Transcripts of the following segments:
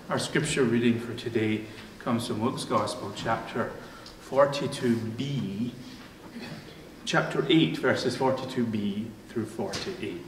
Our scripture reading for today comes from Luke's Gospel, chapter 42b, chapter 8, verses 42b through 48.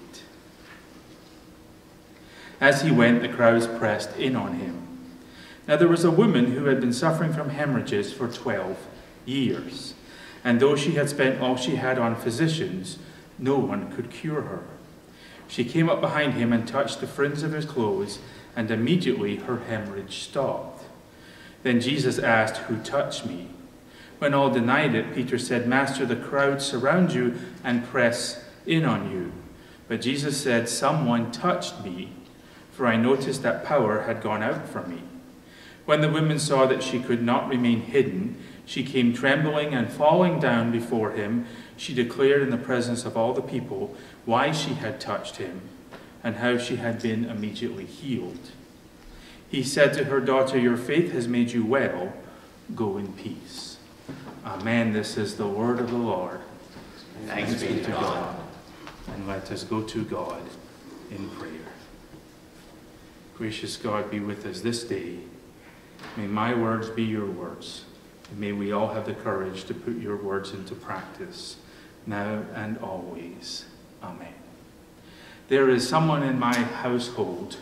As he went, the crowds pressed in on him. Now there was a woman who had been suffering from hemorrhages for 12 years, and though she had spent all she had on physicians, no one could cure her. She came up behind him and touched the fringe of his clothes, and immediately her hemorrhage stopped. Then Jesus asked, "Who touched me?" When all denied it, Peter said, "Master, the crowds surround you and press in on you." But Jesus said, "Someone touched me, for I noticed that power had gone out from me." When the woman saw that she could not remain hidden, she came trembling and falling down before him. She declared in the presence of all the people why she had touched him and how she had been immediately healed. He said to her, "Daughter, your faith has made you well. Go in peace." Amen. This is the word of the Lord. Thanks be to God. And let us go to God in prayer. Gracious God, be with us this day. May my words be your words. And may we all have the courage to put your words into practice, now and always. Amen. There is someone in my household,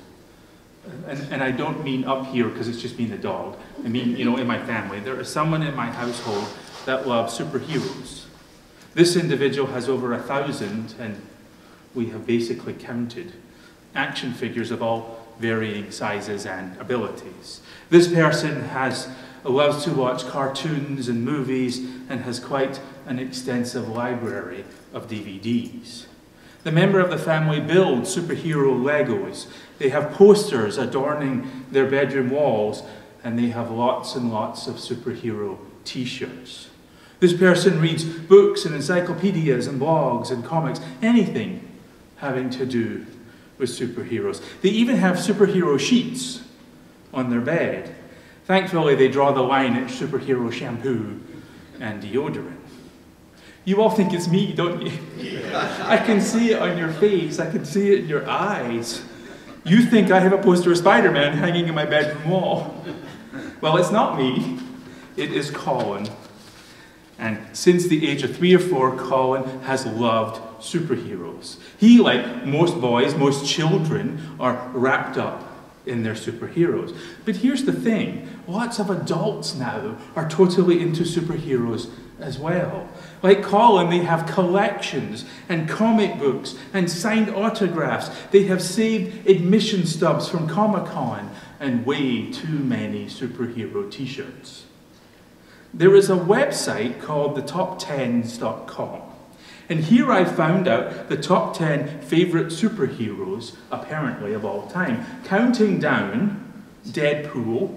and I don't mean up here because it's just me and the dog. I mean, in my family. There is someone in my household that loves superheroes. This individual has over 1,000, and we have basically counted, action figures of all varying sizes and abilities. This person loves to watch cartoons and movies and has quite an extensive library of DVDs. The member of the family builds superhero Legos. They have posters adorning their bedroom walls, and they have lots and lots of superhero t-shirts. This person reads books and encyclopedias and blogs and comics, anything having to do with superheroes. They even have superhero sheets on their bed. Thankfully, they draw the line at superhero shampoo and deodorant. You all think it's me, don't you? I can see it on your face. I can see it in your eyes. You think I have a poster of Spider-Man hanging in my bedroom wall. Well, it's not me. It is Colin. And since the age of 3 or 4, Colin has loved superheroes. He, like most boys, most children, are wrapped up in their superheroes. But here's the thing. Lots of adults now are totally into superheroes as well. Like Colin, they have collections and comic books and signed autographs. They have saved admission stubs from Comic-Con and way too many superhero t-shirts. There is a website called thetop10s.com. And here I found out the top 10 favorite superheroes, apparently, of all time. Counting down: Deadpool,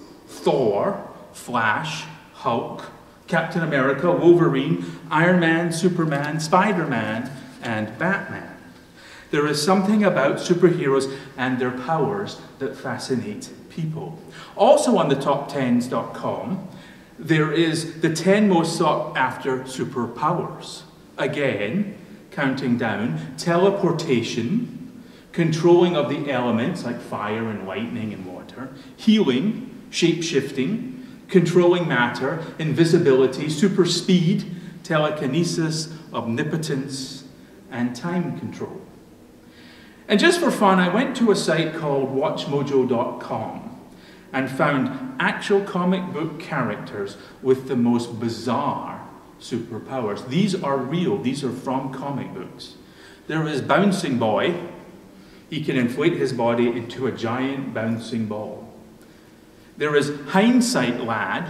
Thor, Flash, Hulk, Captain America, Wolverine, Iron Man, Superman, Spider-Man, and Batman. There is something about superheroes and their powers that fascinate people. Also on the top10s.com, there is the 10 most sought after superpowers. Again, counting down: teleportation, controlling of the elements like fire and lightning and water, healing, shape-shifting, controlling matter, invisibility, super speed, telekinesis, omnipotence, and time control. And just for fun, I went to a site called watchmojo.com and found actual comic book characters with the most bizarre superpowers. These are real. These are from comic books. There is Bouncing Boy. He can inflate his body into a giant bouncing ball. There is Hindsight Lad.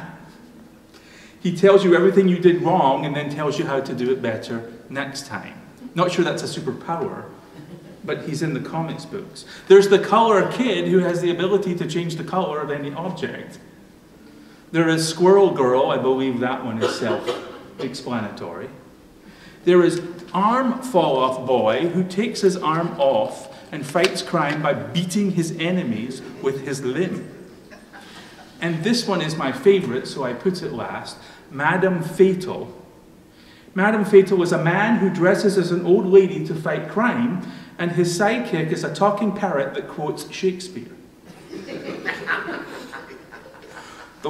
He tells you everything you did wrong and then tells you how to do it better next time. Not sure that's a superpower, but he's in the comics books. There's the Color Kid, who has the ability to change the color of any object. There is Squirrel Girl. I believe that one is self-explanatory. There is Arm Fall-Off Boy, who takes his arm off and fights crime by beating his enemies with his limb. And this one is my favorite, so I put it last: Madame Fatal. Madame Fatal is a man who dresses as an old lady to fight crime, and his sidekick is a talking parrot that quotes Shakespeare. The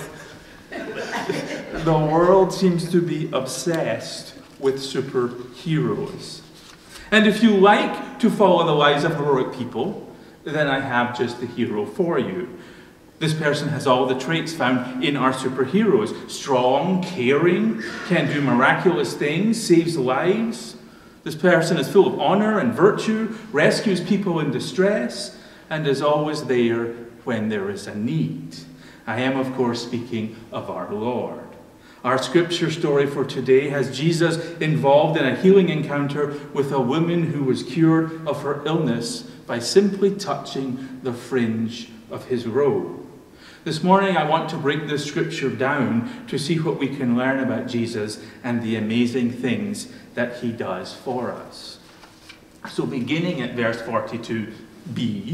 world seems to be obsessed with superheroes. And if you like to follow the lives of heroic people, then I have just the hero for you. This person has all the traits found in our superheroes. Strong, caring, can do miraculous things, saves lives. This person is full of honor and virtue, rescues people in distress, and is always there when there is a need. I am, of course, speaking of our Lord. Our scripture story for today has Jesus involved in a healing encounter with a woman who was cured of her illness by simply touching the fringe of his robe. This morning I want to break this scripture down to see what we can learn about Jesus and the amazing things that he does for us. So beginning at verse 42b,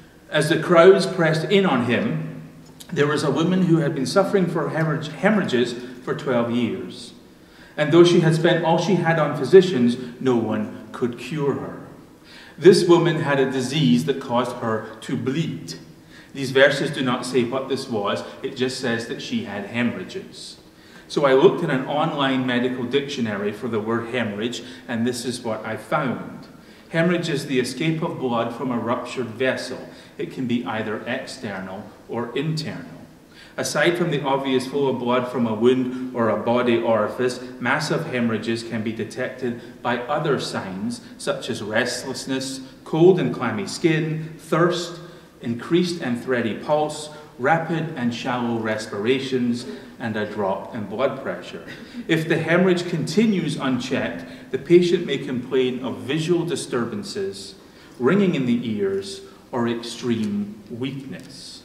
as the crowds pressed in on him, there was a woman who had been suffering from hemorrhages for 12 years. And though she had spent all she had on physicians, no one could cure her. This woman had a disease that caused her to bleed. These verses do not say what this was, it just says that she had hemorrhages. So I looked in an online medical dictionary for the word hemorrhage, and this is what I found. Hemorrhage is the escape of blood from a ruptured vessel. It can be either external or internal. Aside from the obvious flow of blood from a wound or a body orifice, massive hemorrhages can be detected by other signs such as restlessness, cold and clammy skin, thirst, increased and thready pulse, rapid and shallow respirations, and a drop in blood pressure. If the hemorrhage continues unchecked, the patient may complain of visual disturbances, ringing in the ears, or extreme weakness.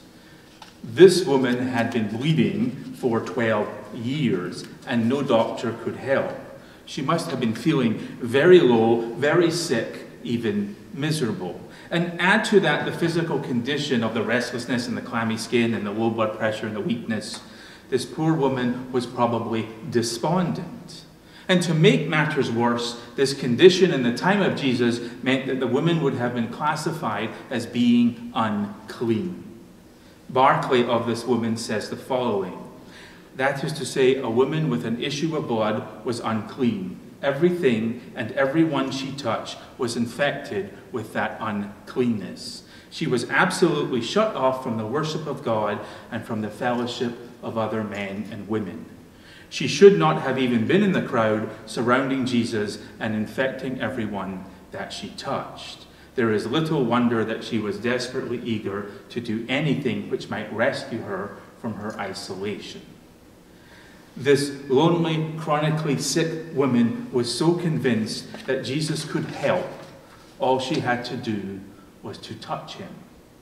This woman had been bleeding for 12 years, and no doctor could help. She must have been feeling very low, very sick, even miserable. And add to that the physical condition of the restlessness and the clammy skin and the low blood pressure and the weakness. This poor woman was probably despondent. And to make matters worse, this condition in the time of Jesus meant that the woman would have been classified as being unclean. Barclay of this woman says the following: that is to say, a woman with an issue of blood was unclean. Everything and everyone she touched was infected with that uncleanness. She was absolutely shut off from the worship of God and from the fellowship of other men and women. She should not have even been in the crowd surrounding Jesus and infecting everyone that she touched. There is little wonder that she was desperately eager to do anything which might rescue her from her isolation. This lonely, chronically sick woman was so convinced that Jesus could help. All she had to do was to touch him.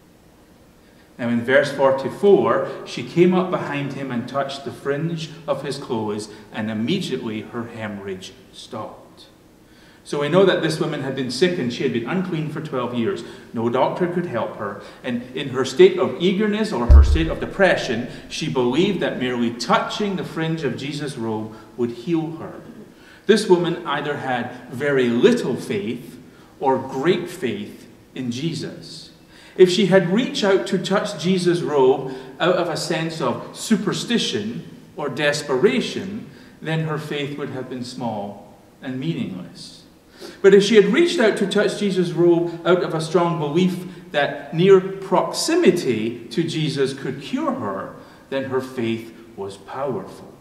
Now in verse 44, she came up behind him and touched the fringe of his clothes, and immediately her hemorrhage stopped. So we know that this woman had been sick and she had been unclean for 12 years. No doctor could help her. And in her state of eagerness or her state of depression, she believed that merely touching the fringe of Jesus' robe would heal her. This woman either had very little faith or great faith in Jesus. If she had reached out to touch Jesus' robe out of a sense of superstition or desperation, then her faith would have been small and meaningless. But if she had reached out to touch Jesus' robe out of a strong belief that near proximity to Jesus could cure her, then her faith was powerful.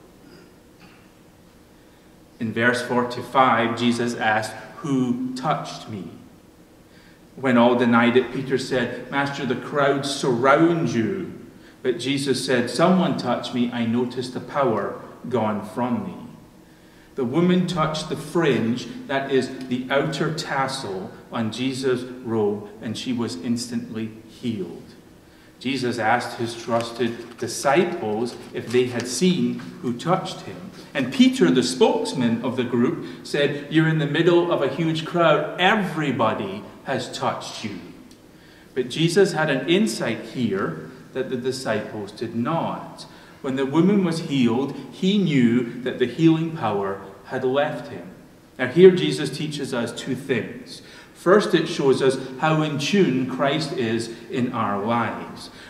In verse 45, Jesus asked, "Who touched me?" When all denied it, Peter said, "Master, the crowds surround you." But Jesus said, "Someone touched me. I noticed the power gone from me." The woman touched the fringe, that is the outer tassel, on Jesus' robe, and she was instantly healed. Jesus asked his trusted disciples if they had seen who touched him. And Peter, the spokesman of the group, said, "You're in the middle of a huge crowd. Everybody has touched you." But Jesus had an insight here that the disciples did not. When the woman was healed, he knew that the healing power had left him. Now here Jesus teaches us two things. First, it shows us how in tune Christ is in our lives.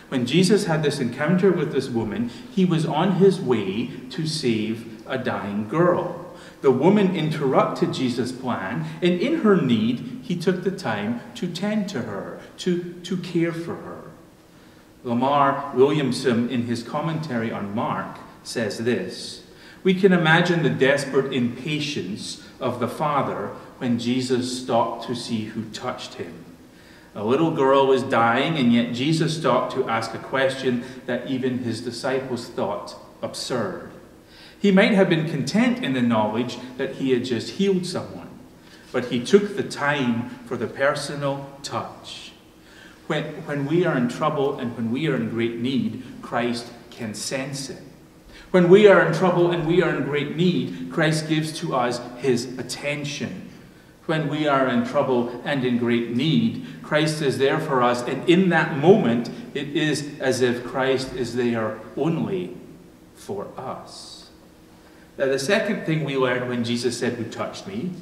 When Jesus had this encounter with this woman, he was on his way to save a dying girl. The woman interrupted Jesus' plan, and in her need, he took the time to tend to her, to care for her. Lamar Williamson, in his commentary on Mark, says this: "We can imagine the desperate impatience of the father when Jesus stopped to see who touched him. A little girl was dying, and yet Jesus stopped to ask a question that even his disciples thought absurd. He might have been content in the knowledge that he had just healed someone, but he took the time for the personal touch. When we are in trouble and when we are in great need, Christ can sense it. When we are in trouble and we are in great need, Christ gives to us his attention. When we are in trouble and in great need, Christ is there for us, and in that moment, it is as if Christ is there only for us." Now, the second thing we learned when Jesus said, "Who touched me?"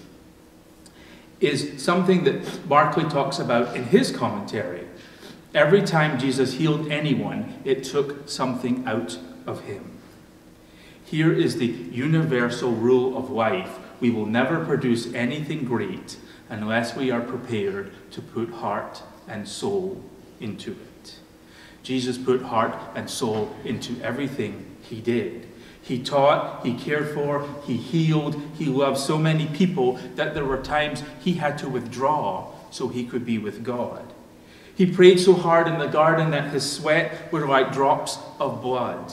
is something that Barclay talks about in his commentary. Every time Jesus healed anyone, it took something out of him. Here is the universal rule of life. We will never produce anything great unless we are prepared to put heart and soul into it. Jesus put heart and soul into everything he did. He taught, he cared for, he healed, he loved so many people that there were times he had to withdraw so he could be with God. He prayed so hard in the garden that his sweat were like drops of blood.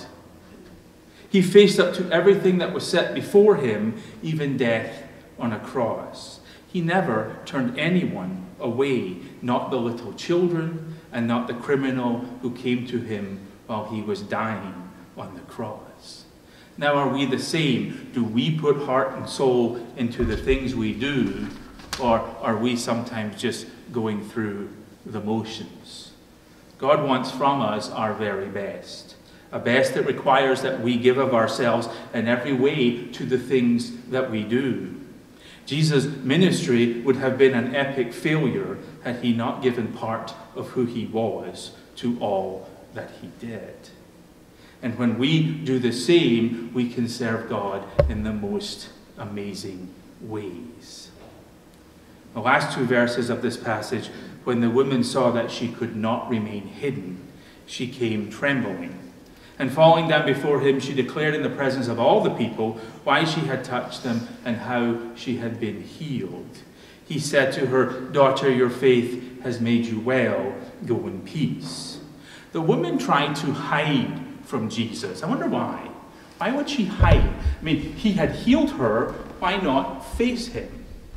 He faced up to everything that was set before him, even death on a cross. He never turned anyone away, not the little children and not the criminal who came to him while he was dying on the cross. Now, are we the same? Do we put heart and soul into the things we do, or are we sometimes just going through the motions? God wants from us our very best, a best that requires that we give of ourselves in every way to the things that we do. Jesus' ministry would have been an epic failure had he not given part of who he was to all that he did. And when we do the same, we can serve God in the most amazing ways. The last two verses of this passage, when the woman saw that she could not remain hidden, she came trembling. And falling down before him, she declared in the presence of all the people why she had touched them and how she had been healed. He said to her, "Daughter, your faith has made you well. Go in peace." The woman tried to hide from Jesus. I wonder why. Why would she hide? I mean, he had healed her. Why not face him?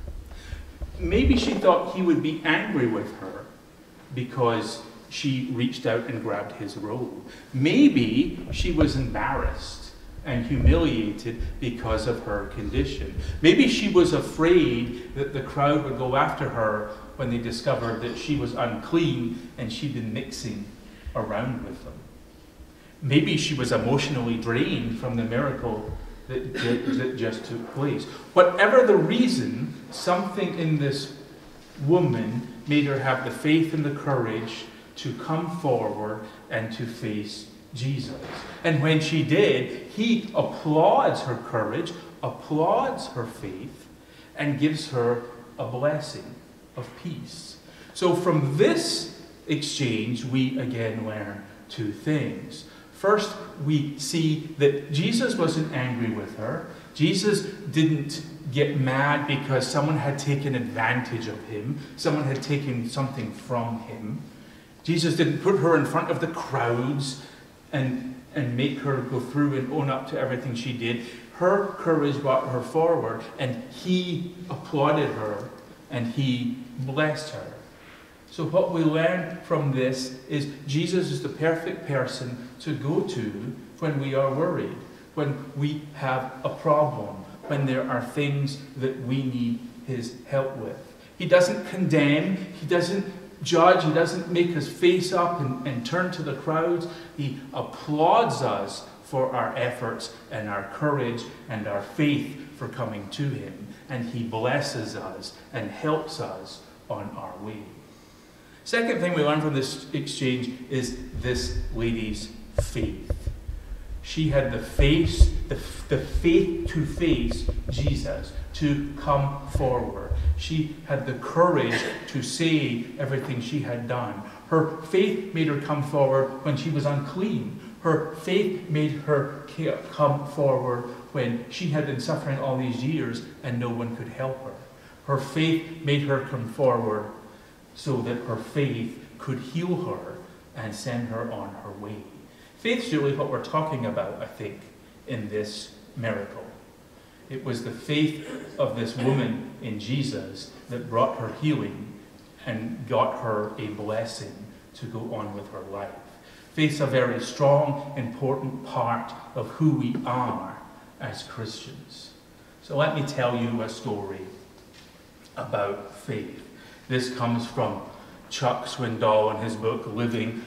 Maybe she thought he would be angry with her because she reached out and grabbed his robe. Maybe she was embarrassed and humiliated because of her condition. Maybe she was afraid that the crowd would go after her when they discovered that she was unclean and she'd been mixing around with them. Maybe she was emotionally drained from the miracle that just took place. Whatever the reason, something in this woman made her have the faith and the courage to come forward and to face Jesus. And when she did, he applauds her courage, applauds her faith, and gives her a blessing of peace. So from this exchange, we again learn two things. First, we see that Jesus wasn't angry with her. Jesus didn't get mad because someone had taken advantage of him. Someone had taken something from him. Jesus didn't put her in front of the crowds and make her go through and own up to everything she did. Her courage brought her forward, and he applauded her, and he blessed her. So what we learn from this is Jesus is the perfect person to go to when we are worried, when we have a problem, when there are things that we need his help with. He doesn't condemn, he doesn't judge, he doesn't make us face up and turn to the crowds. He applauds us for our efforts and our courage and our faith for coming to him. And he blesses us and helps us on our way. Second thing we learn from this exchange is this lady's faith. She had the faith to face Jesus, to come forward. She had the courage to say everything she had done. Her faith made her come forward when she was unclean. Her faith made her come forward when she had been suffering all these years and no one could help her. Her faith made her come forward so that her faith could heal her and send her on her way. Faith's really what we're talking about, I think, in this miracle. It was the faith of this woman in Jesus that brought her healing and got her a blessing to go on with her life. Faith's a very strong, important part of who we are as Christians. So let me tell you a story about faith. This comes from Chuck Swindoll in his book, Living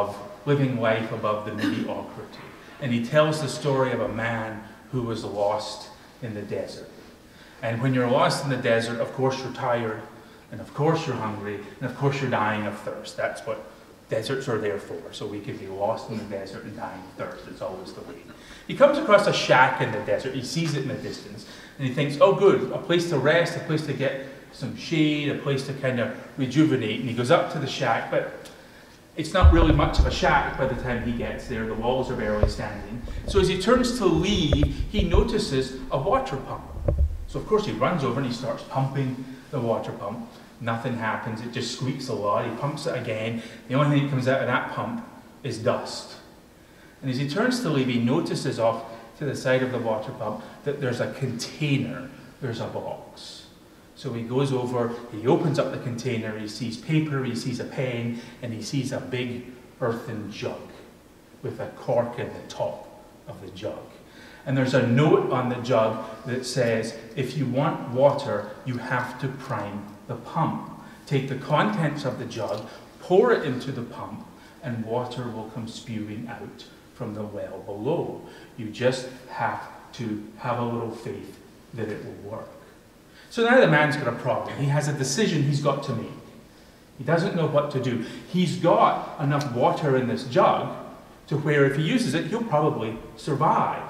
Life Above the Mediocrity. And he tells the story of a man who was lost in the desert. And when you're lost in the desert, of course you're tired, and of course you're hungry, and of course you're dying of thirst. That's what deserts are there for, so we can be lost in the desert and dying of thirst. It's always the way. He comes across a shack in the desert. He sees it in the distance, and he thinks, oh good, a place to rest, a place to get some shade, a place to kind of rejuvenate. And he goes up to the shack, but it's not really much of a shack by the time he gets there. The walls are barely standing. So as he turns to leave, he notices a water pump. So of course he runs over and he starts pumping the water pump. Nothing happens. It just squeaks a lot. He pumps it again. The only thing that comes out of that pump is dust. And as he turns to leave, he notices off to the side of the water pump that there's a container. There's a box. So he goes over, he opens up the container, he sees paper, he sees a pen, and he sees a big earthen jug with a cork in the top of the jug. And there's a note on the jug that says, if you want water, you have to prime the pump. Take the contents of the jug, pour it into the pump, and water will come spewing out from the well below. You just have to have a little faith that it will work. So now the man's got a problem. He has a decision he's got to make. He doesn't know what to do. He's got enough water in this jug to where if he uses it, he'll probably survive.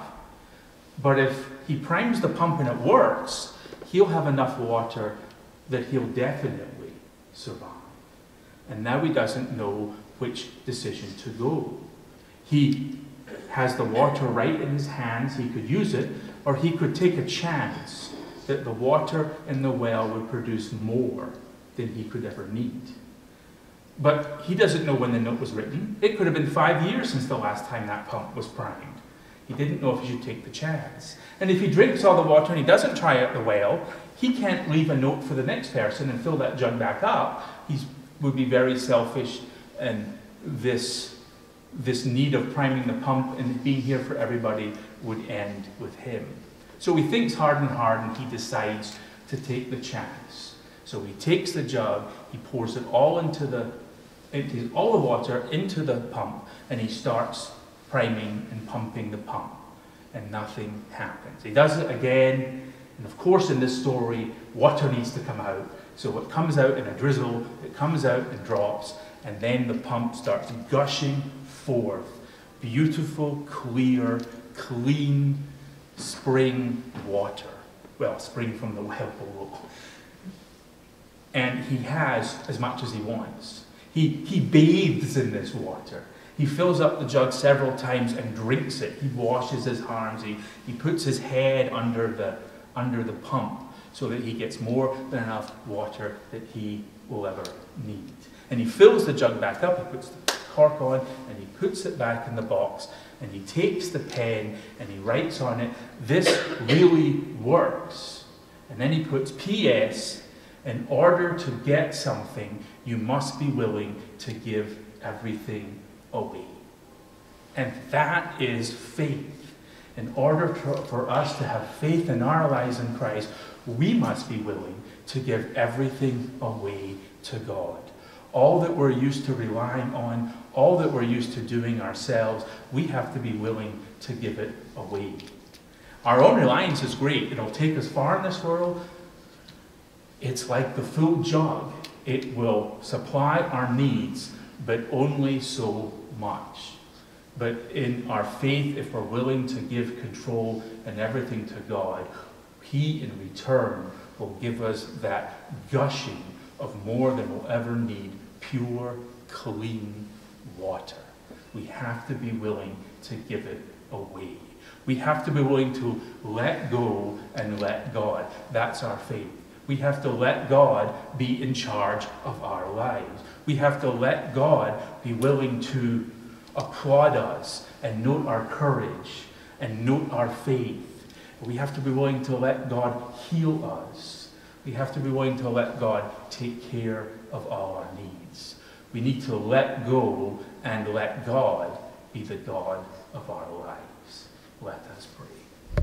But if he primes the pump and it works, he'll have enough water that he'll definitely survive. And now he doesn't know which decision to go. He has the water right in his hands. He could use it, or he could take a chance that the water in the well would produce more than he could ever need. But he doesn't know when the note was written. It could have been 5 years since the last time that pump was primed. He didn't know if he should take the chance. And if he drinks all the water and he doesn't try out the well, he can't leave a note for the next person and fill that jug back up. He would be very selfish, and this need of priming the pump and being here for everybody would end with him. So he thinks hard and he decides to take the chance. So he takes the jug, he pours it all empties all the water into the pump, and he starts priming and pumping the pump. And nothing happens. He does it again, and of course in this story, water needs to come out. So it comes out in a drizzle, it comes out and drops, and then the pump starts gushing forth. Beautiful, clear, clean, spring water. Well, spring from the well below. And he has as much as he wants. He bathes in this water. He fills up the jug several times and drinks it. He washes his arms. He puts his head under the pump so that he gets more than enough water that he will ever need. And he fills the jug back up. He puts the cork on and he puts it back in the box. And he takes the pen and he writes on it, "This really works." And then he puts P.S. In order to get something, you must be willing to give everything away. And that is faith. In order for us to have faith in our lives in Christ, we must be willing to give everything away to God. All that we're used to relying on, all that we're used to doing ourselves, we have to be willing to give it away. Our own reliance is great. It'll take us far in this world. It's like the full jug. It will supply our needs, but only so much. But in our faith, if we're willing to give control and everything to God, He in return will give us that gushing of more than we'll ever need, pure, clean water. We have to be willing to give it away. We have to be willing to let go and let God. That's our faith. We have to let God be in charge of our lives. We have to let God be willing to applaud us and note our courage and note our faith. We have to be willing to let God heal us. We have to be willing to let God take care of all our needs. We need to let go and let God be the God of our lives. Let us pray.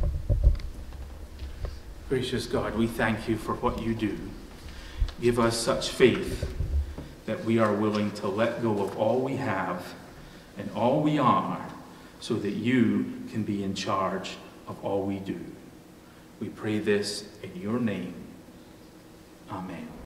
Gracious God, we thank you for what you do. Give us such faith that we are willing to let go of all we have and all we are so that you can be in charge of all we do. We pray this in your name. Amen.